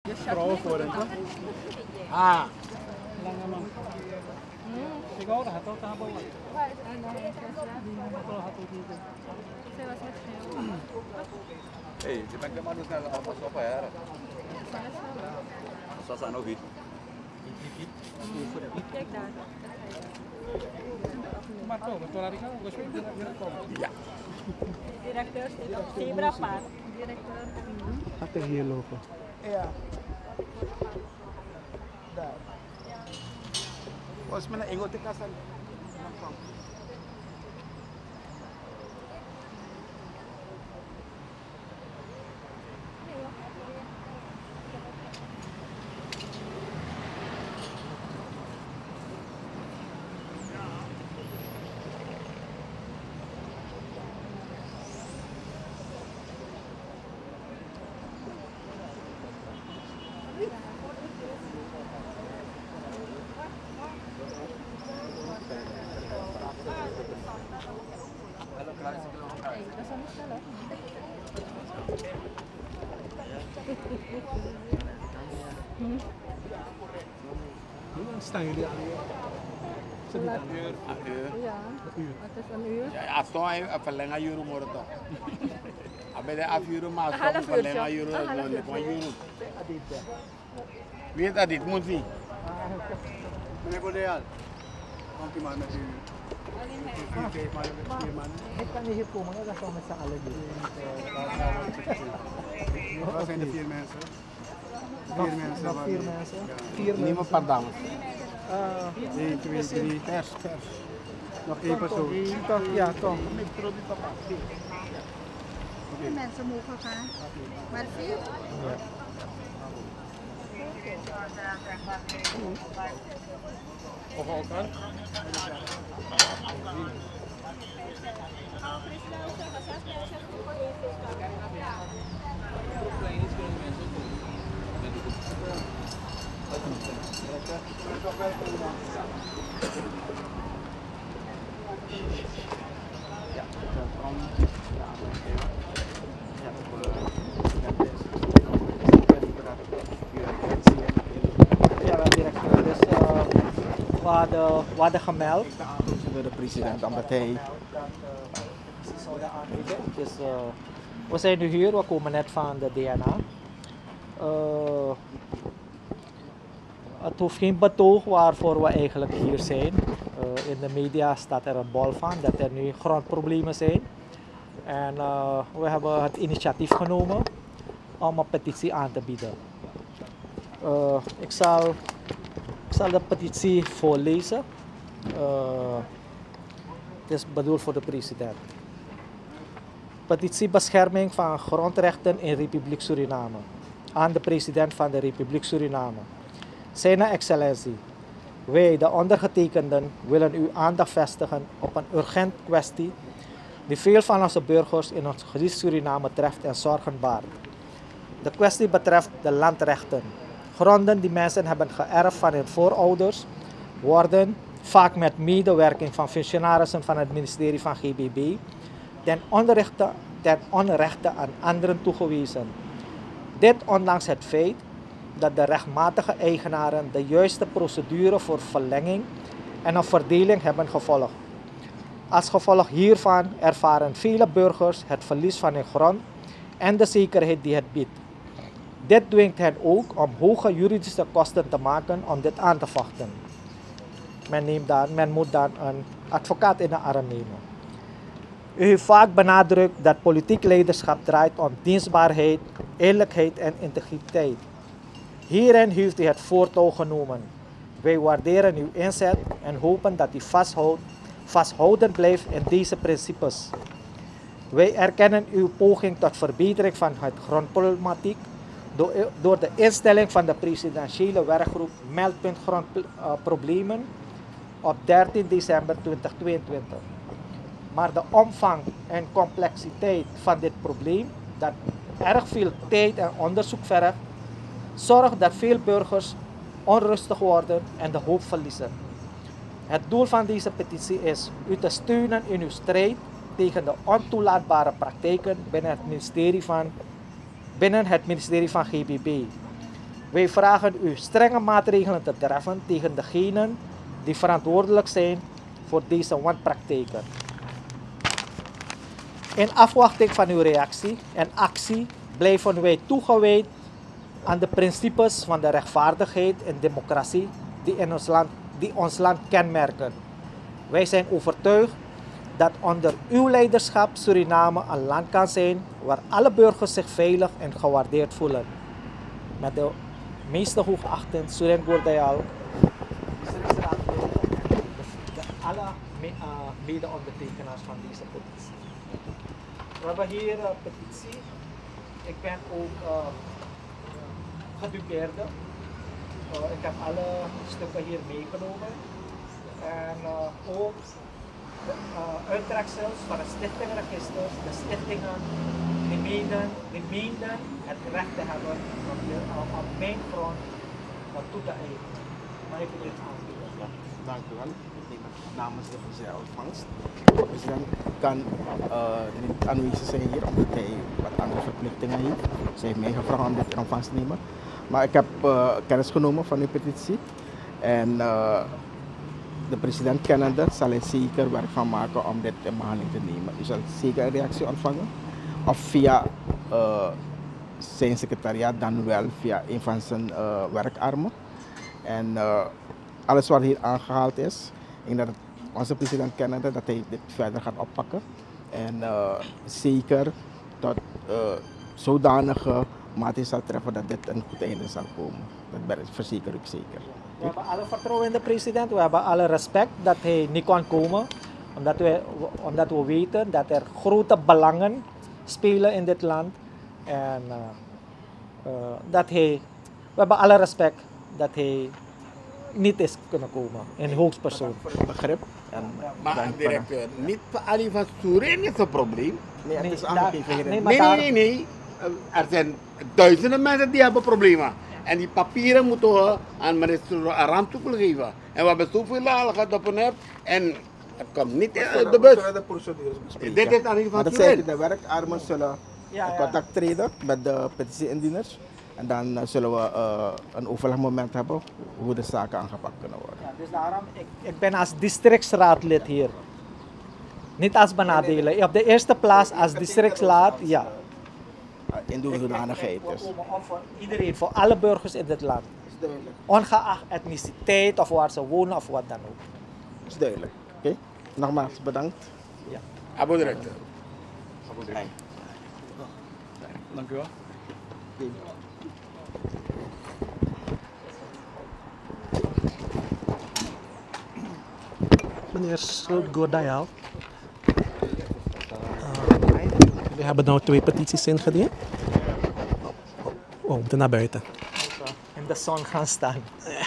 Vrouwen voor en toch? Ah. Lange man. Ikaw lahat to tama ba? Hey, je bent helemaal snel allemaal stoppen, hè? Dat is nog iets. Kijk daar. Maar toch, dat laat ik nou ook eens komen. Ja. Directeur zit op Zebra Park. Directeur. Gaat er hier lopen? Ja. Daar. Volgens mij ingot ik kasan. Hoe lang staan jullie aan? Uur. Ja, het is een uur. Ja, als toch verlengen uur moet het toch. Abe de afuren maar Half toch uur, verlengen zo. uur Half dan uur. de uur. Weet dat dit moet niet. Meneer Bodeal, komt u maar met u. Ik kan niet hier komen, dat is wel met z'n allen doen. Waar zijn de 4 mensen? 4 mensen. Nog 4 mensen. 4 mensen. Niemand per dames. 1, 2, 3. Pers. Nog 1 persoon. Ja, kom. Hoeveel mensen mogen gaan? Maar 4? Of elkaar? Ja, wel directeur. Dus we hadden gemeld. Door de president omdat hij Dus we zijn nu hier, we komen net van de DNA. Het hoeft geen betoog waarvoor we eigenlijk hier zijn. In de media staat er een bol van dat er nu grondproblemen zijn. En we hebben het initiatief genomen om een petitie aan te bieden. Ik zal de petitie voorlezen. Het is bedoeld voor de president. Petitie bescherming van grondrechten in Republiek Suriname. Aan de president van de Republiek Suriname. Zijn excellentie, wij de ondergetekenden willen uw aandacht vestigen op een urgent kwestie die veel van onze burgers in ons gebied Suriname treft en zorgen baart. De kwestie betreft de landrechten. Gronden die mensen hebben geërfd van hun voorouders worden, vaak met medewerking van functionarissen van het ministerie van GBB, ten onrechte aan anderen toegewezen. Dit ondanks het feit dat de rechtmatige eigenaren de juiste procedure voor verlenging en een verdeling hebben gevolgd. Als gevolg hiervan ervaren vele burgers het verlies van hun grond en de zekerheid die het biedt. Dit dwingt hen ook om hoge juridische kosten te maken om dit aan te vechten. Men moet dan een advocaat in de arm nemen. U heeft vaak benadrukt dat politiek leiderschap draait om dienstbaarheid, eerlijkheid en integriteit. Hierin heeft u het voortouw genomen. Wij waarderen uw inzet en hopen dat u vasthoudend blijft in deze principes. Wij erkennen uw poging tot verbetering van het grondproblematiek door de instelling van de presidentiële werkgroep Meldpunt Grondproblemen op 13 december 2022. Maar de omvang en complexiteit van dit probleem, dat erg veel tijd en onderzoek vergt, zorgt dat veel burgers onrustig worden en de hoop verliezen. Het doel van deze petitie is u te steunen in uw strijd tegen de ontoelaatbare praktijken binnen het ministerie van GBB. Wij vragen u strenge maatregelen te treffen tegen degenen die verantwoordelijk zijn voor deze wanpraktijken. In afwachting van uw reactie en actie blijven wij toegewijd aan de principes van de rechtvaardigheid en democratie die ons land kenmerken. Wij zijn overtuigd dat onder uw leiderschap Suriname een land kan zijn waar alle burgers zich veilig en gewaardeerd voelen. Met de meeste hoogachtend Suren Gordayal, alle mede-ondertekenaars van deze petitie. We hebben hier een petitie. Ik ben ook gedupeerde. Ik heb alle stukken hier meegenomen. En ook uittreksels van de stichtingregisters, de stichtingen die meenden het recht te hebben om hier op mijn grond naartoe te eigenen. Maar ik wil dit aanbieden. Ja, dank u wel. Namens de ontvangst. De president kan niet aanwezig zijn hier omdat hij wat andere verplichtingen heeft. Ze heeft mij gevraagd om dit in ontvangst te nemen. Maar ik heb kennis genomen van uw petitie. En de president kennende zal hij zeker werk van maken om dit in behandeling te nemen. U zal zeker een reactie ontvangen. Of via zijn secretariaat, dan wel via een van zijn werkarmen. En alles wat hier aangehaald is, ik denk dat onze president kennende dat hij dit verder gaat oppakken. En zeker tot zodanige maatregelen zal treffen dat dit een goed einde zal komen. Dat verzeker ik zeker. We hebben alle vertrouwen in de president, we hebben alle respect dat hij niet kan komen. Omdat we weten dat er grote belangen spelen in dit land. En we hebben alle respect dat hij niet is kunnen komen in hoogstpersoon. Begrip. Maar directeur, niet alleen van Surin is een probleem. Nee, het is aangegeven. Nee. Er zijn duizenden mensen die hebben problemen. En die papieren moeten we aan minister Ramtoekel geven. En we hebben zoveel al gedoponeerd en het komt niet uit de bus. De procedures bespreken. Dit is alleen van Maar dat Surin. de werkarmen zullen in contact treden met de petitie-indieners. En dan zullen we een overlegmoment hebben hoe de zaken aangepakt kunnen worden. Ja, dus daarom, ik ben als districtsraadlid hier. Niet als benadelen. Op de eerste plaats als districtsraad, ja. In de hoedanigheid dus. Voor iedereen, voor alle burgers in dit land. Ongeacht etniciteit of waar ze wonen of wat dan ook. Dat is duidelijk. Oké. Nogmaals bedankt. Ja. Abo directeur. Dank u wel. Meneer Gordayal, we hebben nou 2 petities ingediend. Oh, we moeten naar buiten. In de zon gaan staan.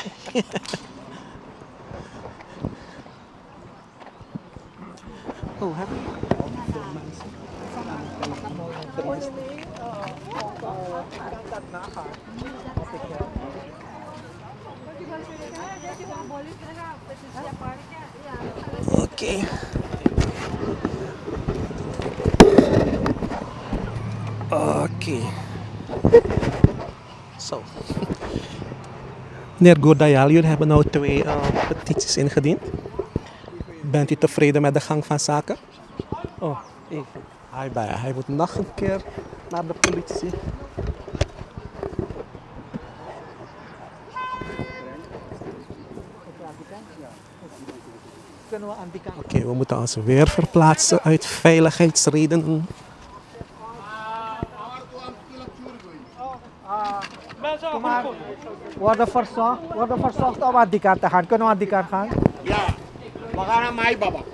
Oh, hebben Oké. Oké. Zo. Meneer Gordayal, jullie hebben nou 2 petities ingediend. Bent u tevreden met de gang van zaken? Oh, even. Hij moet nog een keer naar de politie. Oké, we moeten ons weer verplaatsen uit veiligheidsredenen. Worden verzocht om aan die kant te gaan. Kunnen we aan die kant gaan? Ja, we gaan naar mij, baba.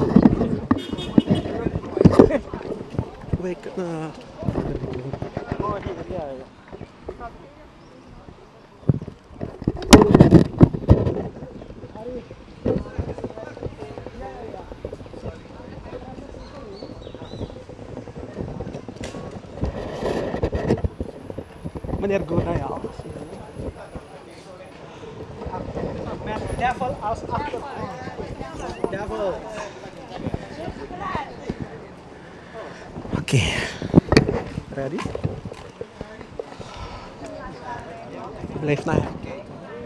Meneer Gordayal. Met devil als achtergrond. Devil. Oké. Ready? Blijf naar hem kijken.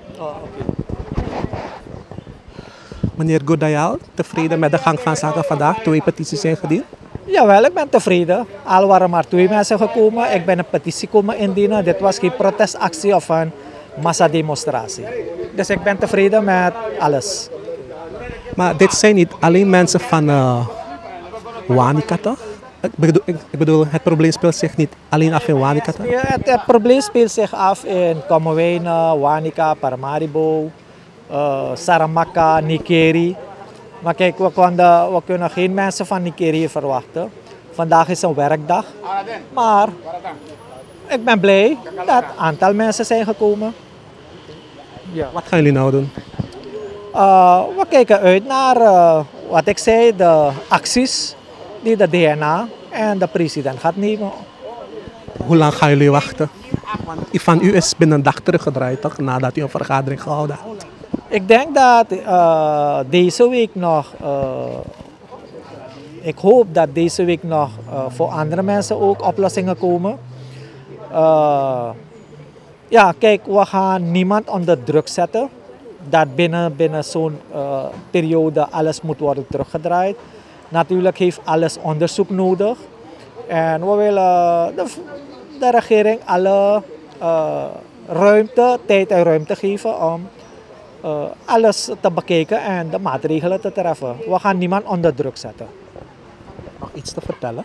Meneer Godayal, tevreden met de gang van zaken vandaag? 2 petities zijn ingediend. Jawel, ik ben tevreden. Al waren maar 2 mensen gekomen. Ik ben een petitie komen indienen. Dit was geen protestactie of een massademonstratie. Dus ik ben tevreden met alles. Maar dit zijn niet alleen mensen van Wanica, toch? Ik bedoel, het probleem speelt zich niet alleen af in Wanica, toch? Ja, het probleem speelt zich af in Kommerwijnen, Wanica, Paramaribo, Saramacca, Nikeri. Maar kijk, we kunnen geen mensen van Nikeri verwachten. Vandaag is een werkdag. Maar ik ben blij dat een aantal mensen zijn gekomen. Ja. Wat gaan jullie nou doen? We kijken uit naar wat ik zei, de acties die de DNA en de president gaat nemen. Hoe lang gaan jullie wachten? Want van u is binnen een dag teruggedraaid, toch? Nadat u een vergadering gehouden had. Ik denk dat deze week nog, ik hoop dat deze week nog voor andere mensen ook oplossingen komen. Ja, kijk, we gaan niemand onder druk zetten. Dat binnen zo'n periode alles moet worden teruggedraaid. Natuurlijk heeft alles onderzoek nodig. En we willen de regering alle tijd en ruimte geven om alles te bekijken en de maatregelen te treffen. We gaan niemand onder druk zetten. Nog iets te vertellen?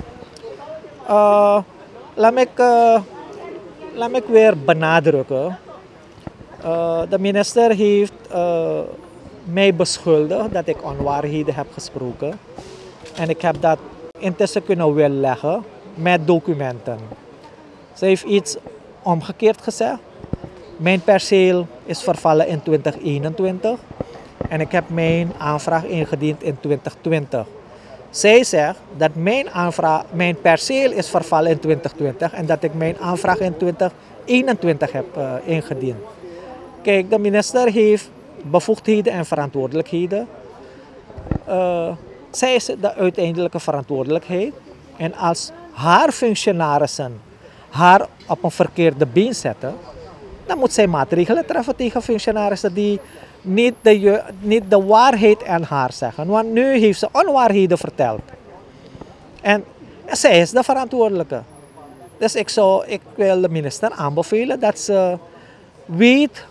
Laat me weer benadrukken. De minister heeft mij beschuldigd dat ik onwaarheden heb gesproken. En ik heb dat intussen kunnen weerleggen met documenten. Ze heeft iets omgekeerd gezegd. Mijn perceel is vervallen in 2021 en ik heb mijn aanvraag ingediend in 2020. Zij zegt dat mijn perceel is vervallen in 2020 en dat ik mijn aanvraag in 2021 heb ingediend. Kijk, de minister heeft bevoegdheden en verantwoordelijkheden. Zij is de uiteindelijke verantwoordelijkheid. En als haar functionarissen haar op een verkeerde been zetten, dan moet zij maatregelen treffen tegen functionarissen die niet de waarheid aan haar zeggen. Want nu heeft ze onwaarheden verteld. En zij is de verantwoordelijke. Dus ik wil de minister aanbevelen dat ze weet,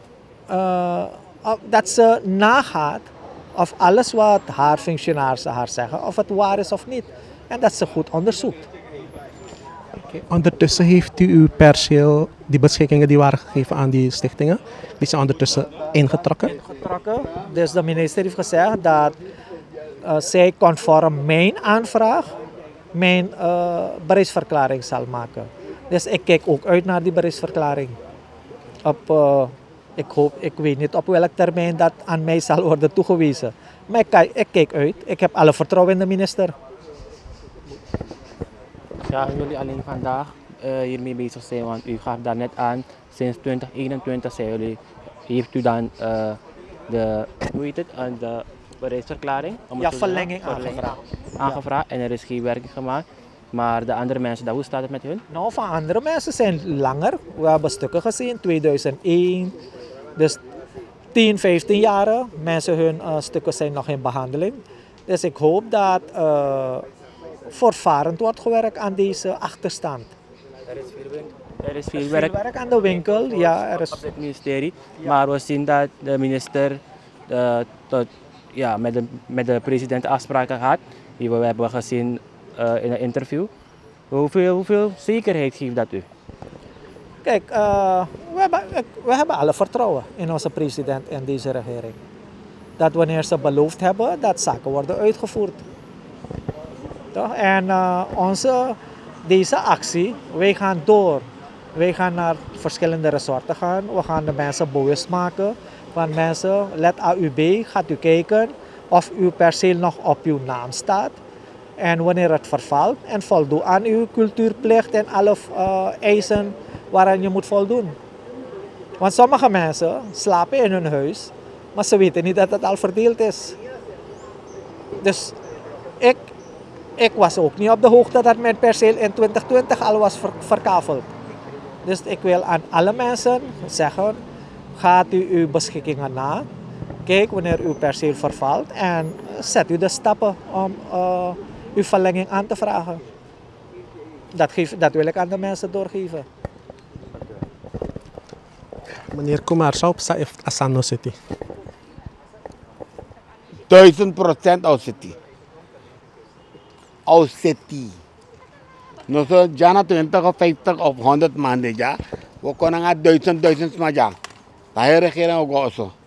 dat ze nagaat of alles wat haar functionarissen haar zeggen, of het waar is of niet. En dat ze goed onderzoekt. Okay. Ondertussen heeft u uw perceel, die beschikkingen die waren gegeven aan die stichtingen, die zijn ondertussen ingetrokken? Dus de minister heeft gezegd dat zij conform mijn aanvraag mijn bereidsverklaring zal maken. Dus ik kijk ook uit naar die bereidsverklaring. Ik weet niet op welk termijn dat aan mij zal worden toegewezen. Maar ik kijk uit. Ik heb alle vertrouwen in de minister. Ja, jullie alleen vandaag hiermee bezig zijn, want u gaf daar net aan, sinds 2021 heeft u dan de bereidsverklaring? Ja, verlenging aangevraagd en er is geen werking gemaakt. Maar de andere mensen, hoe staat het met hun? Nou, van andere mensen zijn langer. We hebben stukken gezien, 2001, dus 10, 15 jaar. Mensen, hun stukken zijn nog in behandeling. Dus ik hoop dat voortvarend wordt gewerkt aan deze achterstand. Er is veel werk aan de winkel, ja. Er is op het ministerie. Maar we zien dat de minister met de president afspraken had. Die we hebben gezien in een interview. Hoeveel zekerheid geeft dat u? Kijk, we hebben alle vertrouwen in onze president en deze regering. Dat wanneer ze beloofd hebben, dat zaken worden uitgevoerd. Toch? En deze actie, wij gaan door. Wij gaan naar verschillende resorten gaan. We gaan de mensen bewust maken. Van mensen, let AUB, gaat u kijken of uw perceel nog op uw naam staat. En wanneer het vervalt en voldoet aan uw cultuurplicht en alle eisen waaraan je moet voldoen. Want sommige mensen slapen in hun huis, maar ze weten niet dat het al verdeeld is. Dus ik was ook niet op de hoogte dat mijn perceel in 2020 al was verkaveld. Dus ik wil aan alle mensen zeggen, gaat u uw beschikkingen na. Kijk wanneer uw perceel vervalt en zet u de stappen om uw verlenging aan te vragen. Dat wil ik aan de mensen doorgeven. Meneer Kumar, zou op Asano City? 1000% aus City. Aus City. No so jana 20 of 50 of 100 maanden ja. We kunnen gaan 1000 maar ja. Daar regeren we ook zo.